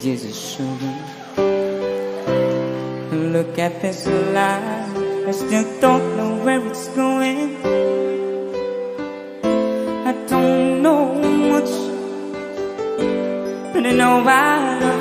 is showing. Look at this life, I still don't know where it's going. I don't know much, but I know I love